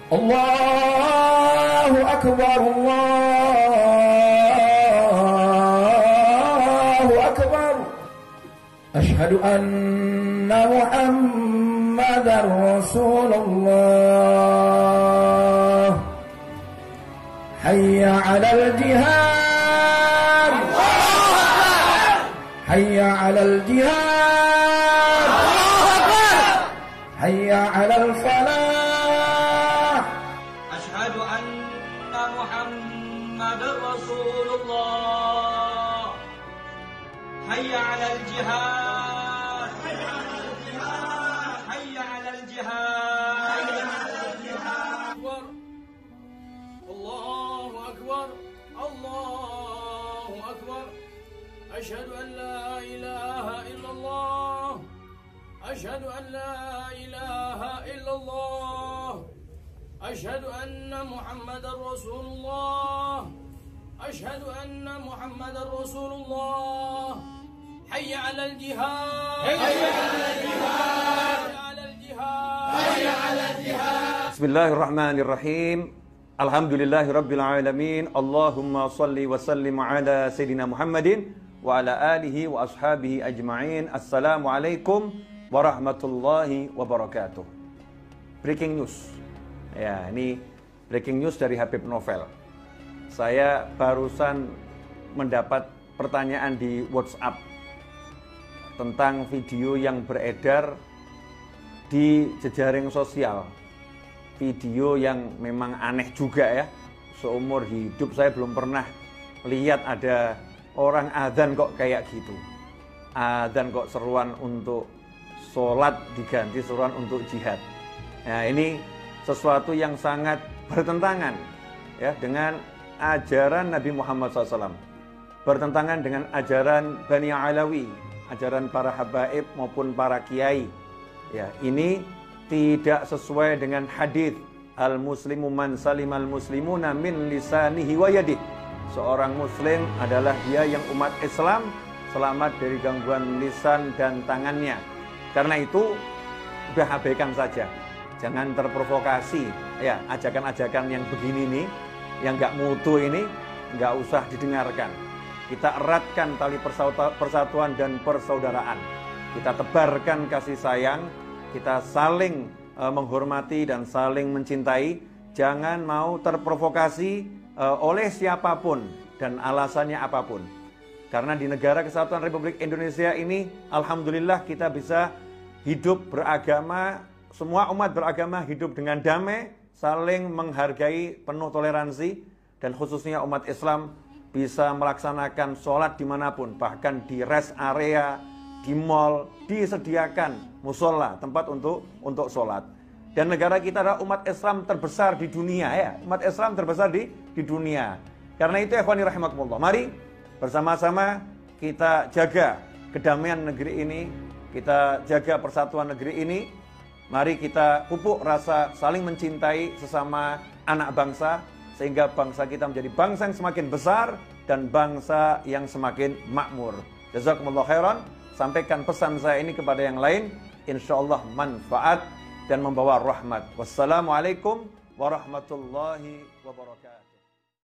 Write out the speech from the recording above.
Allahu Akbar, Allahu Akbar. Asyhadu anna Muhammadar Rasulullah. Hayya 'alal jihad, hayya 'alal jihad, hayya 'alal falah. Asyhadu anna Muhammadar Rasulullah. Hayya 'alal jihad, hayya 'alal jihad. Allahu Akbar, Allahu Akbar. Asyhadu an la ilaha illallah. Asyhadu an la ilaha illallah. Asyhadu anna Muhammadar Rasulullah. Asyhadu anna Muhammadar Rasulullah. Hayya 'alal jihad, hayya 'alal jihad, hayya 'alal jihad, hayya 'alal jihad. Bismillahirrahmanirrahim. Alhamdulillahirabbil alamin. Allahumma shalli wa sallim ala sayidina Muhammadin wa ala alihi wa ashabihi ajma'in. Assalamualaikum warahmatullahi wabarakatuh. Breaking news. Ya, ini breaking news dari Habib Novel. Saya barusan mendapat pertanyaan di WhatsApp tentang video yang beredar di jejaring sosial. Video yang memang aneh juga ya. Seumur hidup saya belum pernah lihat ada orang adzan kok kayak gitu. Adzan kok seruan untuk sholat diganti seruan untuk jihad. Nah, ini sesuatu yang sangat bertentangan ya dengan ajaran Nabi Muhammad SAW. Bertentangan dengan ajaran Bani Alawi, ajaran para habaib maupun para kiai. Ya, ini tidak sesuai dengan hadis al-muslimu man salimal muslimuna min lisanihi wa yadihi. Seorang muslim adalah dia yang umat Islam selamat dari gangguan lisan dan tangannya. Karena itu udah abaikan saja. Jangan terprovokasi ya, ajakan-ajakan yang begini nih, yang nggak mutu ini nggak usah didengarkan. Kita eratkan tali persatuan dan persaudaraan. Kita tebarkan kasih sayang. Kita saling menghormati dan saling mencintai. Jangan mau terprovokasi oleh siapapun dan alasannya apapun. Karena di negara kesatuan Republik Indonesia ini, alhamdulillah kita bisa hidup beragama, semua umat beragama hidup dengan damai, saling menghargai, penuh toleransi, dan khususnya umat Islam bisa melaksanakan sholat dimanapun, bahkan di rest area, di mall, disediakan musola, tempat untuk sholat. Dan negara kita adalah umat Islam terbesar di dunia ya, umat Islam terbesar di dunia. Karena itu ikhwani rahimakumullah, mari bersama-sama kita jaga kedamaian negeri ini, kita jaga persatuan negeri ini. Mari kita pupuk rasa saling mencintai sesama anak bangsa, sehingga bangsa kita menjadi bangsa yang semakin besar dan bangsa yang semakin makmur. Jazakumullah khairan. Sampaikan pesan saya ini kepada yang lain, insyaallah manfaat dan membawa rahmat. Wassalamualaikum warahmatullahi wabarakatuh.